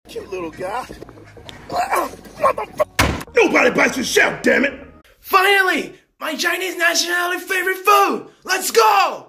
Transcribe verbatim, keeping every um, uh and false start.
Cute little guy. Nobody bites your shell, damn it! Finally! My Chinese nationality favorite food! Let's go!